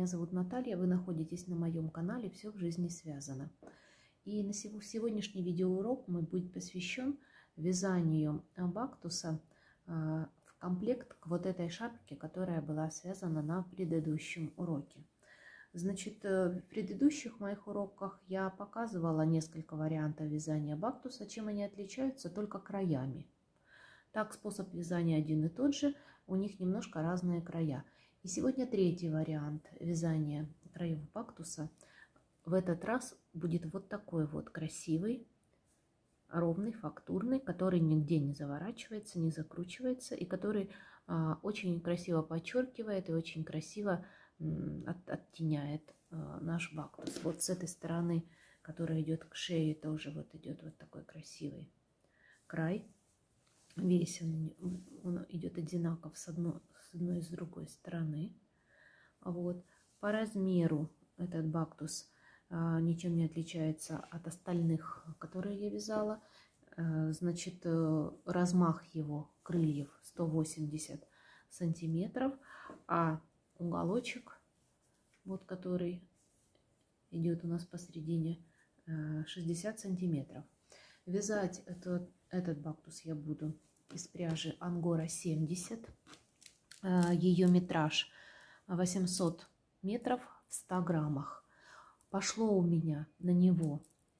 Меня зовут Наталья, вы находитесь на моем канале «Все в жизни связано». И на сегодняшний видеоурок мой будет посвящен вязанию бактуса в комплект к вот этой шапке, которая была связана на предыдущем уроке. Значит, в предыдущих моих уроках я показывала несколько вариантов вязания бактуса. Чем они отличаются? Только краями. Так, способ вязания один и тот же, у них немножко разные края. И сегодня третий вариант вязания краев бактуса. В этот раз будет вот такой вот красивый, ровный, фактурный, который нигде не заворачивается, не закручивается, и который очень красиво подчеркивает и очень красиво оттеняет наш бактус. Вот с этой стороны, которая идет к шее, тоже вот идет вот такой красивый край. Весь он идет одинаков с одной и с другой стороны. Вот. По размеру этот бактус ничем не отличается от остальных, которые я вязала. Значит, размах его крыльев 180 сантиметров, а уголочек, вот который идет у нас посередине, 60 сантиметров. Вязать этот бактус я буду из пряжи Ангора 70. Ее метраж 800 метров в 100 граммах. Пошло у меня на него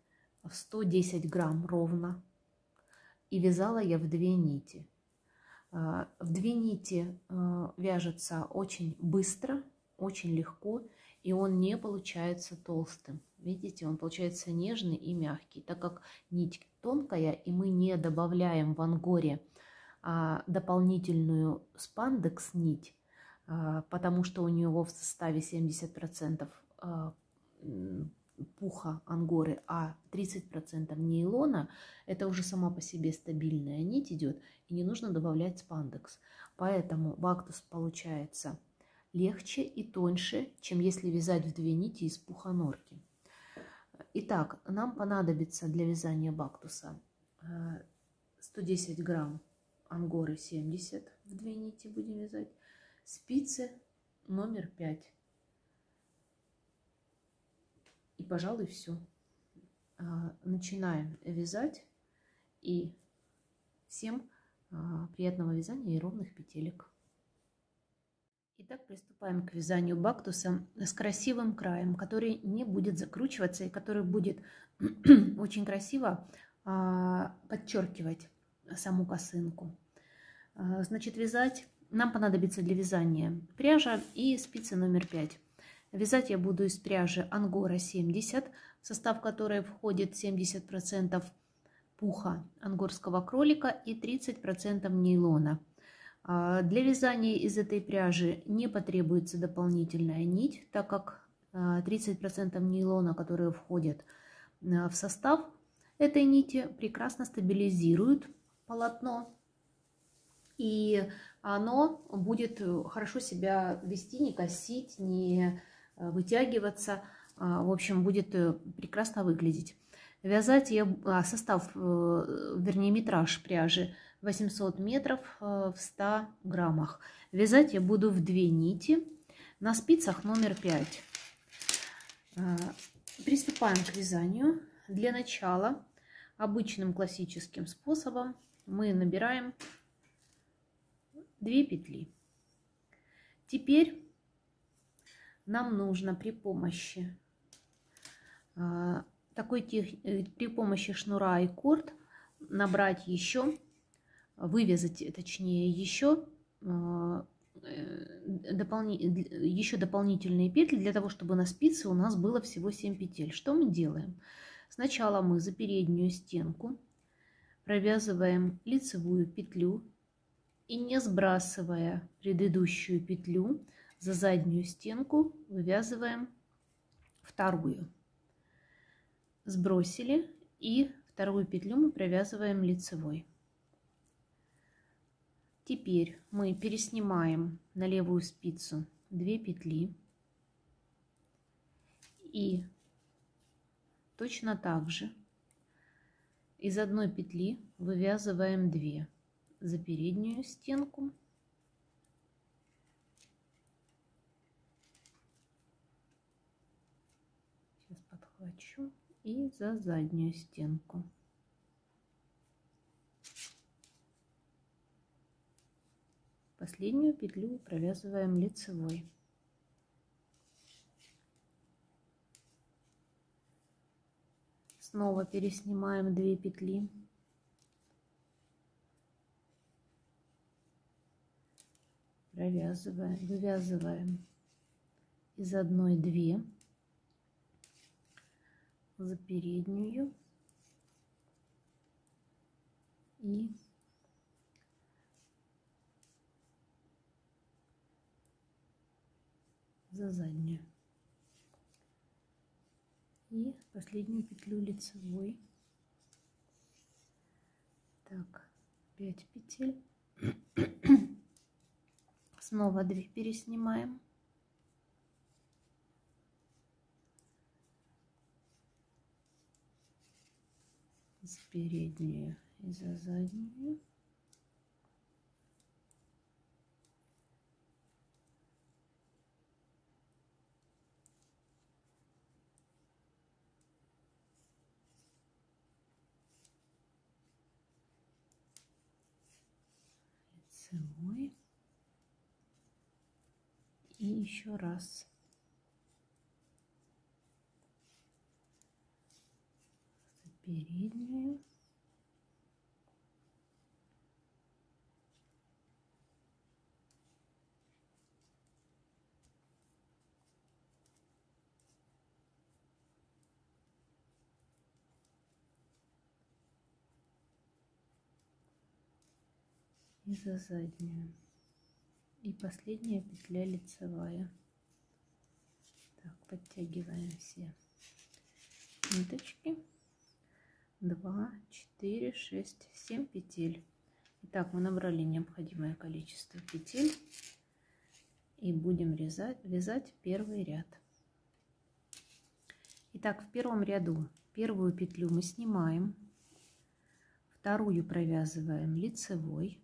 110 грамм ровно. И вязала я в 2 нити. В 2 нити вяжется очень быстро, очень легко. И он не получается толстым. Видите, он получается нежный и мягкий, так как нить тонкая, и мы не добавляем в Ангоре дополнительную спандекс нить, потому что у него в составе 70% пуха Ангоры, а 30% нейлона. Это уже сама по себе стабильная нить идет, и не нужно добавлять спандекс. Поэтому бактус получается легче и тоньше, чем если вязать в 2 нити из пуха норки. Итак, нам понадобится для вязания бактуса 110 грамм Ангоры 70, в 2 нити будем вязать, спицы номер 5. И, пожалуй, все. Начинаем вязать. И всем приятного вязания и ровных петелек. Итак, приступаем к вязанию бактуса с красивым краем, который не будет закручиваться и который будет очень красиво подчеркивать саму косынку. Значит, вязать нам понадобится для вязания пряжа и спицы номер 5. Вязать я буду из пряжи Ангора 70, в состав которой входит 70% пуха ангорского кролика и 30% нейлона. Для вязания из этой пряжи не потребуется дополнительная нить, так как 30% нейлона, которые входят в состав этой нити, прекрасно стабилизируют полотно, и оно будет хорошо себя вести, не косить, не вытягиваться, в общем, будет прекрасно выглядеть. Вязать я вернее, метраж пряжи 800 метров в 100 граммах. Вязать я буду в 2 нити на спицах номер 5. Приступаем к вязанию. Для начала обычным классическим способом мы набираем 2 петли. Теперь нам нужно при помощи шнура и корд набрать еще, вывязать, точнее, еще дополнительные петли для того, чтобы на спице у нас было всего 7 петель. Что мы делаем? Сначала мы за переднюю стенку провязываем лицевую петлю и, не сбрасывая предыдущую петлю, за заднюю стенку вывязываем вторую. Сбросили, и вторую петлю мы провязываем лицевой. Теперь мы переснимаем на левую спицу 2 петли и точно так же из одной петли вывязываем 2 за переднюю стенку Сейчас подхвачу и за заднюю стенку. Последнюю петлю провязываем лицевой. Снова переснимаем 2 петли. Провязываем, вывязываем из одной 2 за переднюю и за заднюю. И последнюю петлю лицевой. Так, 5 петель. Снова 2 переснимаем. За переднюю и за заднюю. Лицевой. И еще раз. За переднюю. И за заднюю. И последняя петля лицевая. Так, подтягиваем все ниточки. 2, 4, 6, 7 петель. Итак, мы набрали необходимое количество петель и будем вязать первый ряд. Итак, в первом ряду первую петлю мы снимаем, вторую провязываем лицевой,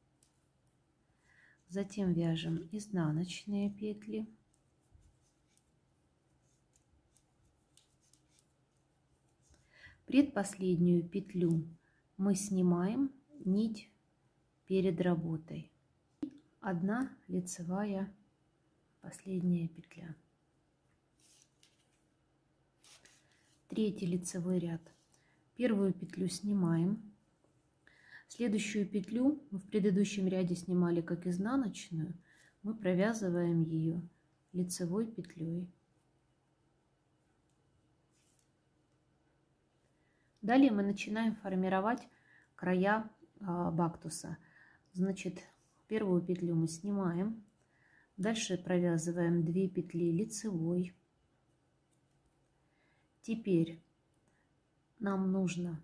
затем вяжем изнаночные петли, предпоследнюю петлю мы снимаем нить перед работой. 1 лицевая последняя петля. Третий лицевой ряд. Первую петлю снимаем. Следующую петлю мы в предыдущем ряде снимали как изнаночную. Мы провязываем ее лицевой петлей. Далее мы начинаем формировать края бактуса. Значит, первую петлю мы снимаем, дальше провязываем 2 петли лицевой. Теперь нам нужно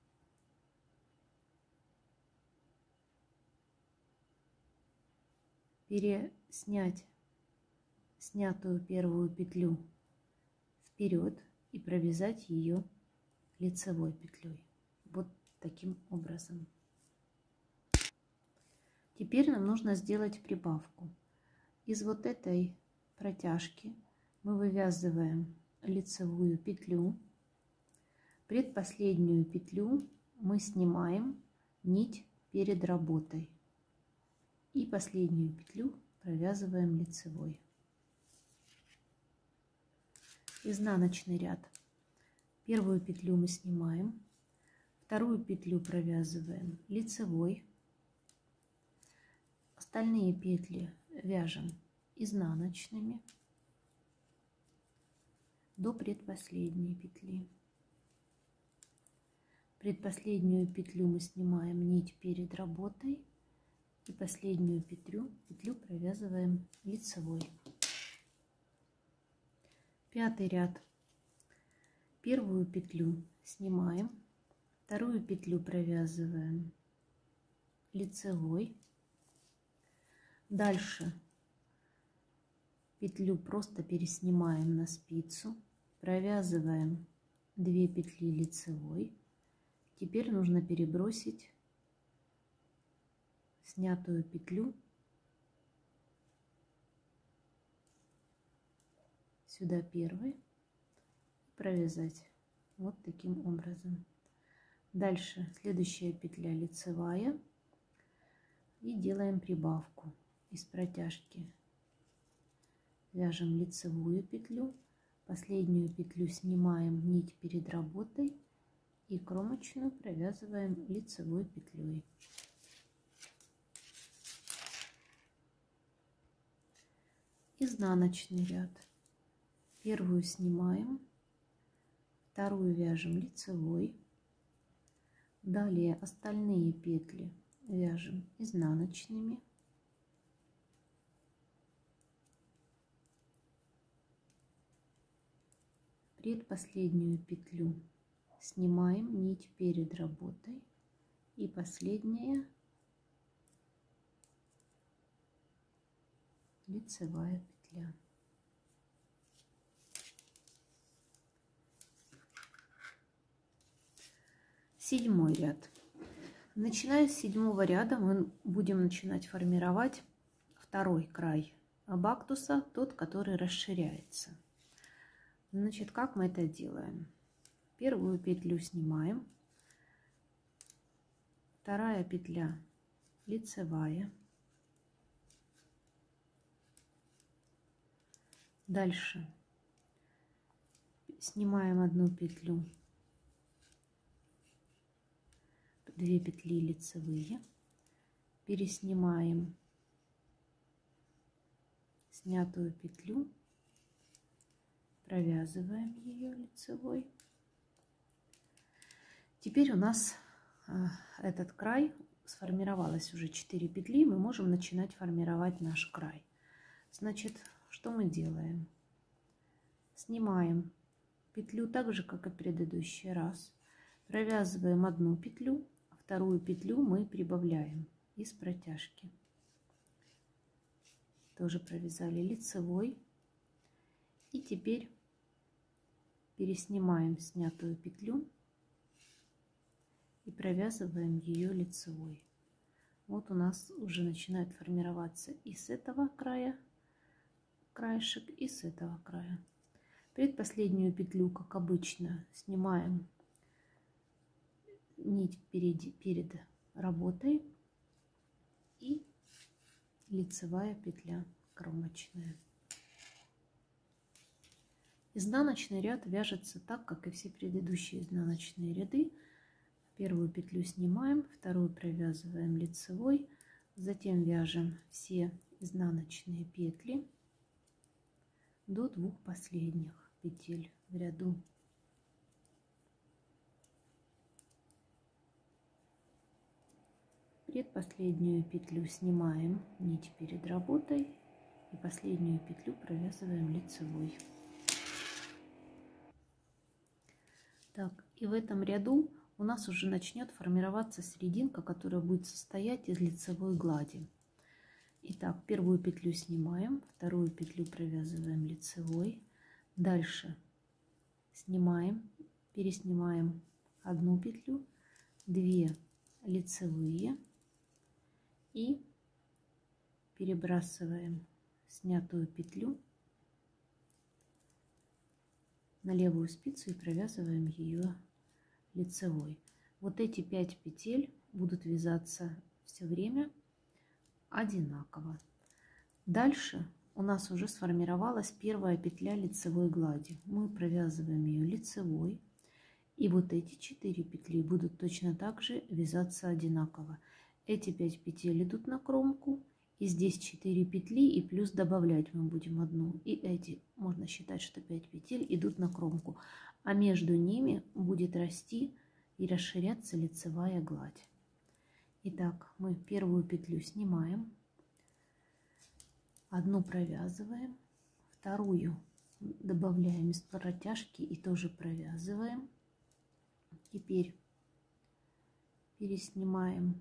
переснять снятую первую петлю вперед и провязать ее лицевой петлей. Вот таким образом. Теперь нам нужно сделать прибавку. Из вот этой протяжки мы вывязываем лицевую петлю. Предпоследнюю петлю мы снимаем нить перед работой. И последнюю петлю провязываем лицевой. Изнаночный ряд. Первую петлю мы снимаем, вторую петлю провязываем лицевой, остальные петли вяжем изнаночными до предпоследней петли. Предпоследнюю петлю мы снимаем нить перед работой и последнюю петлю провязываем лицевой. Пятый ряд. Первую петлю снимаем, вторую петлю провязываем лицевой. Дальше петлю просто переснимаем на спицу, провязываем 2 петли лицевой. Теперь нужно перебросить снятую петлю сюда первой провязать вот таким образом. Дальше следующая петля лицевая и делаем прибавку из протяжки. Вяжем лицевую петлю, последнюю петлю снимаем нить перед работой и кромочную провязываем лицевой петлей. Изнаночный ряд. Первую снимаем, вторую вяжем лицевой. Далее остальные петли вяжем изнаночными. Предпоследнюю петлю снимаем нить перед работой и последняя лицевая петля. Седьмой ряд. Начиная с седьмого ряда мы будем начинать формировать второй край бактуса, тот, который расширяется. Значит, как мы это делаем? Первую петлю снимаем, вторая петля лицевая, дальше снимаем одну петлю, 2 петли лицевые, переснимаем снятую петлю, провязываем ее лицевой. Теперь у нас этот край сформировалось уже 4 петли, мы можем начинать формировать наш край. Значит, что мы делаем? Снимаем петлю так же, как и предыдущий раз, провязываем одну петлю, вторую петлю мы прибавляем из протяжки. Тоже провязали лицевой. И теперь переснимаем снятую петлю и провязываем ее лицевой. Вот у нас уже начинает формироваться и с этого края краешек, и с этого края. Предпоследнюю петлю, как обычно, снимаем нить перед работой и лицевая петля кромочная. Изнаночный ряд вяжется так, как и все предыдущие изнаночные ряды. Первую петлю снимаем, вторую провязываем лицевой, затем вяжем все изнаночные петли до 2 последних петель в ряду. Предпоследнюю петлю снимаем нить перед работой и последнюю петлю провязываем лицевой. Так, и в этом ряду у нас уже начнет формироваться серединка, которая будет состоять из лицевой глади. Итак, первую петлю снимаем, вторую петлю провязываем лицевой. Дальше снимаем, переснимаем одну петлю, 2 лицевые и перебрасываем снятую петлю на левую спицу и провязываем ее лицевой. Вот эти 5 петель будут вязаться все время одинаково. Дальше у нас уже сформировалась первая петля лицевой глади. Мы провязываем ее лицевой, и вот эти 4 петли будут точно так же вязаться одинаково. Эти 5 петель идут на кромку, и здесь 4 петли, и плюс добавлять мы будем одну. И эти, можно считать, что 5 петель идут на кромку, а между ними будет расти и расширяться лицевая гладь. Итак, мы первую петлю снимаем, одну провязываем, вторую добавляем из протяжки и тоже провязываем. Теперь переснимаем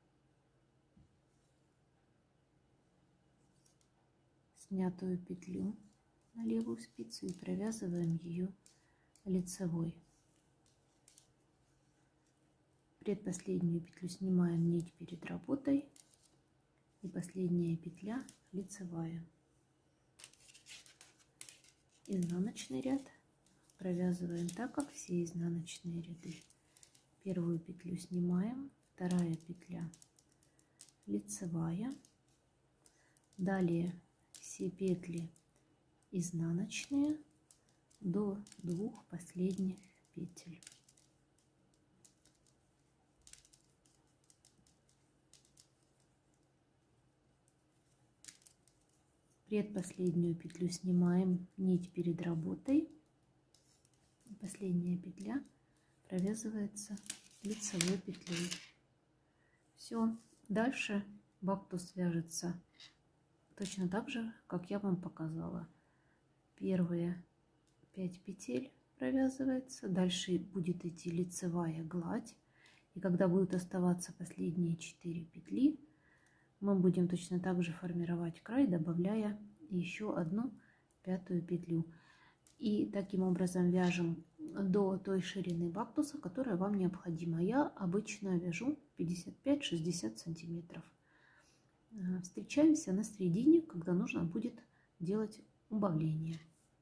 снятую петлю на левую спицу и провязываем ее лицевой. Предпоследнюю петлю снимаем нить перед работой и последняя петля лицевая. Изнаночный ряд. провязываем так, как все изнаночные ряды. Первую петлю снимаем, вторая петля лицевая, далее все петли изнаночные до 2 последних петель. Предпоследнюю петлю снимаем, нить перед работой. Последняя петля провязывается лицевой петлей. Все, дальше бактус вяжется точно так же, как я вам показала. Первые 5 петель провязывается, дальше будет идти лицевая гладь, и когда будут оставаться последние 4 петли, мы будем точно так же формировать край, добавляя еще одну 5-ю петлю. И таким образом вяжем до той ширины бактуса, которая вам необходима. Я обычно вяжу 55-60 сантиметров. Встречаемся на середине, когда нужно будет делать убавление.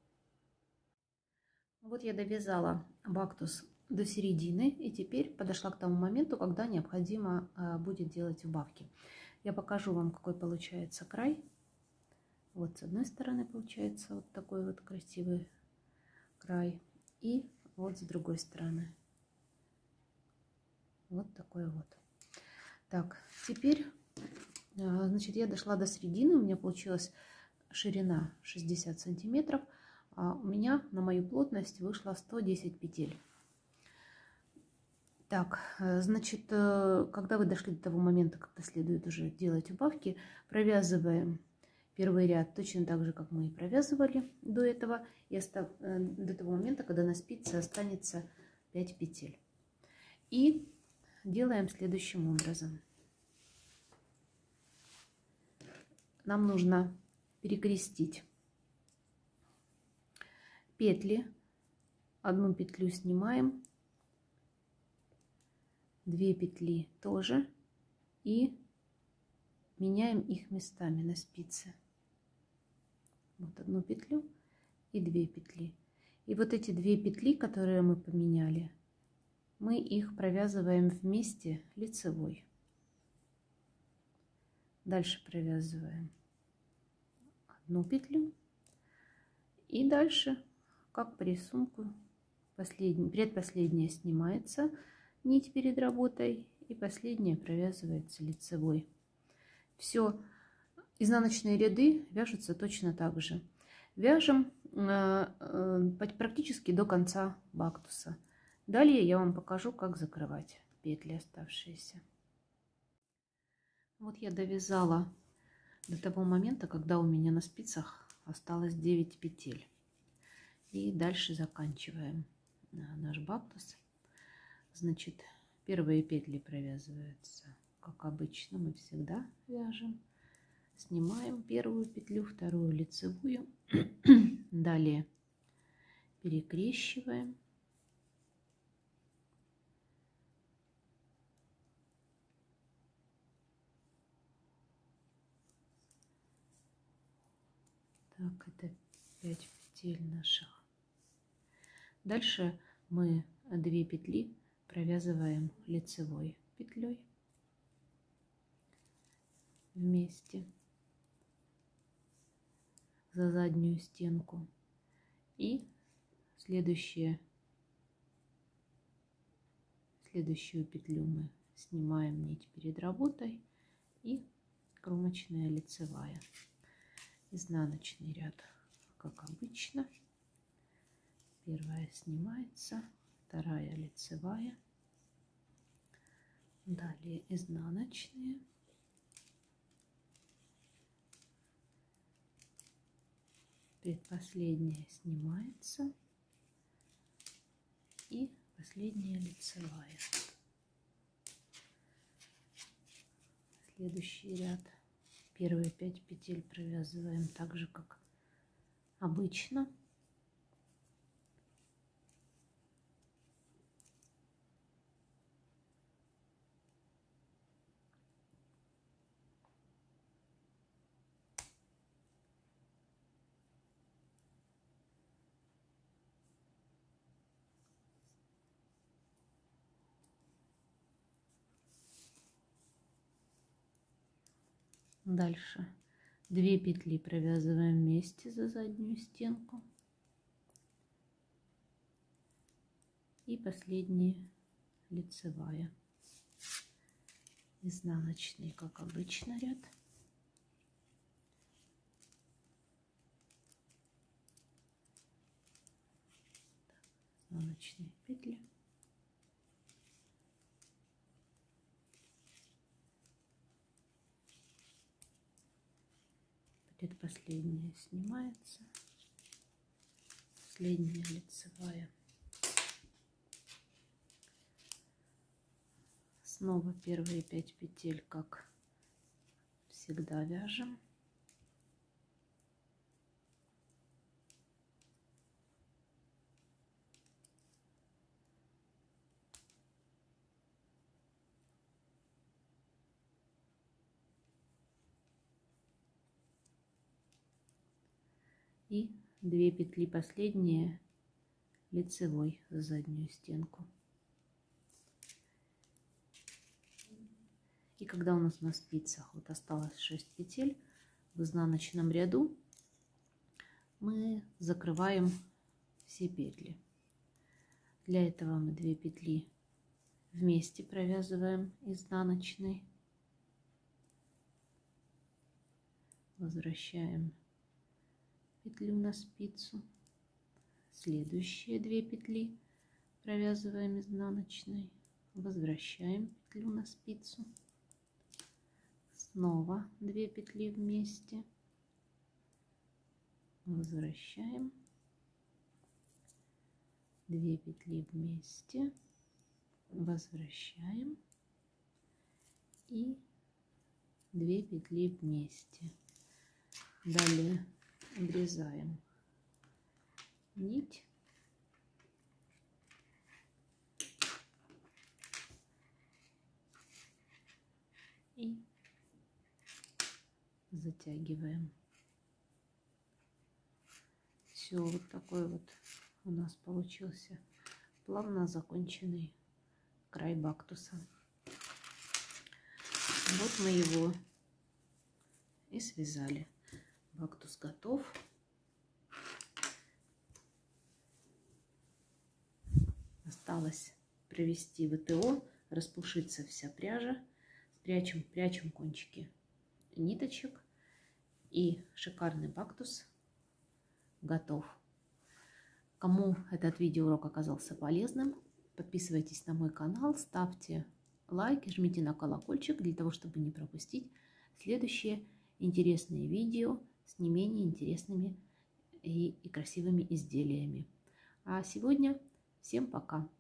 Вот я довязала бактус до середины, и теперь подошла к тому моменту, когда необходимо будет делать убавки. Я покажу вам, какой получается край. Вот с одной стороны получается вот такой вот красивый край, и вот с другой стороны вот такой вот. Так, теперь, значит, я дошла до середины, у меня получилась ширина 60 сантиметров, а у меня на мою плотность вышло 110 петель. Так, значит, когда вы дошли до того момента, когда следует уже делать убавки, провязываем первый ряд точно так же, как мы и провязывали до этого, и до того момента, когда на спице останется 5 петель. И делаем следующим образом. Нам нужно перекрестить петли, одну петлю снимаем, 2 петли тоже, и меняем их местами на спице. Вот одну петлю и 2 петли. И вот эти 2 петли, которые мы поменяли, мы их провязываем вместе лицевой. Дальше провязываем одну петлю. И дальше, как по рисунку, предпоследняя снимается нить перед работой, и последняя провязывается лицевой. Все, изнаночные ряды вяжутся точно так же. Вяжем практически до конца бактуса. Далее я вам покажу, как закрывать петли оставшиеся. Вот я довязала до того момента, когда у меня на спицах осталось 9 петель. И дальше заканчиваем наш бактус. Значит, первые петли провязываются, как обычно, мы всегда вяжем. Снимаем первую петлю, вторую лицевую. Далее перекрещиваем. Так, это 5 петель наших. Дальше мы 2 петли провязываем лицевой петлей вместе за заднюю стенку, и следующую петлю мы снимаем нить перед работой, и кромочная лицевая. Изнаночный ряд, как обычно. Первая снимается, вторая лицевая, далее изнаночные, предпоследняя снимается, и последняя лицевая. Следующий ряд, первые 5 петель провязываем так же, как обычно. Дальше 2 петли провязываем вместе за заднюю стенку. И последняя лицевая. Изнаночный, как обычно, ряд. Изнаночные петли. Предпоследняя снимается. Последняя лицевая. Снова первые 5 петель, как всегда, вяжем. И 2 петли последние лицевой за заднюю стенку. И когда у нас на спицах вот осталось 6 петель, в изнаночном ряду мы закрываем все петли. Для этого мы 2 петли вместе провязываем изнаночной, возвращаем петлю на спицу, следующие 2 петли провязываем изнаночной, возвращаем петлю на спицу, снова 2 петли вместе, возвращаем, 2 петли вместе, возвращаем и 2 петли вместе. Далее обрезаем нить и затягиваем. Все, вот такой вот у нас получился плавно законченный край бактуса. Вот мы его и связали. Бактус готов. Осталось провести ВТО, распушиться вся пряжа. Прячем кончики ниточек. И шикарный бактус готов. Кому этот видеоурок оказался полезным, подписывайтесь на мой канал, ставьте лайк и жмите на колокольчик для того, чтобы не пропустить следующие интересные видео с не менее интересными и красивыми изделиями. А сегодня всем пока!